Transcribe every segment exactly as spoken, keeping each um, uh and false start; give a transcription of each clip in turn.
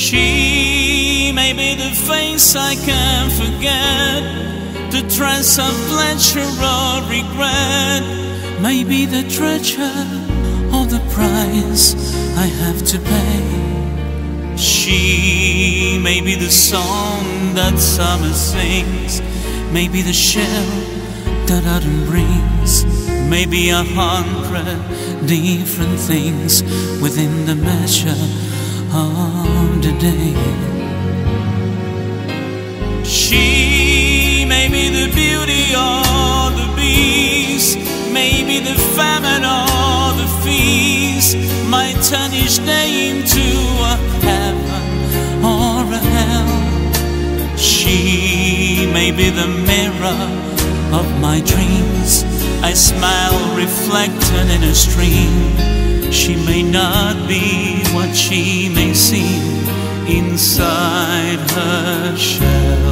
She may be the face I can't forget, the trace of pleasure or regret, maybe the treasure or the price I have to pay. She may be the song that summer sings, maybe the shell that autumn brings, maybe a hundred different things within the measure of the day. She may be the beauty or the beast, maybe the famine or the feast, might turn each day into a heaven or a hell. She may be the mirror of my dreams, I smile reflected in a stream. She may not be what she may seem inside her shell.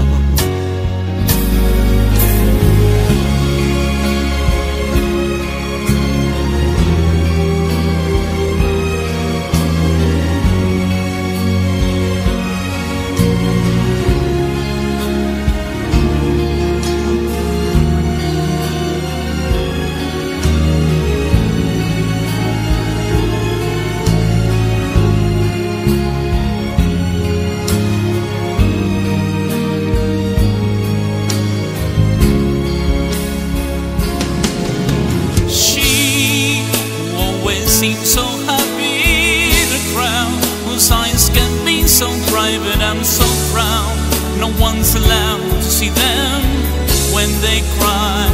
Seems so happy, the crowd whose eyes can be so private and so proud. No one's allowed to see them when they cry.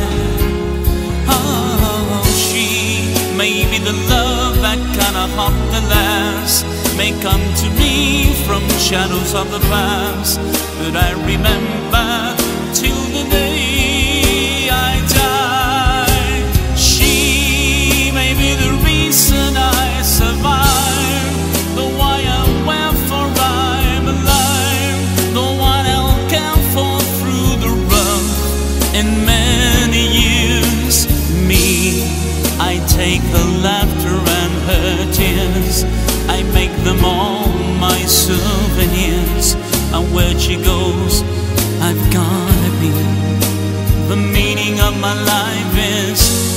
Oh, she may be the love that cannot hop the last, may come to me from shadows of the past, but I remember till the day I die. She may be the reason I survive, the why and wherefore I'm alive, the one I'll care for through the rough and many years. Me, I take her laughter and her tears, I make them all my souvenirs, and where she goes, I've gotta be. The meaning of my life is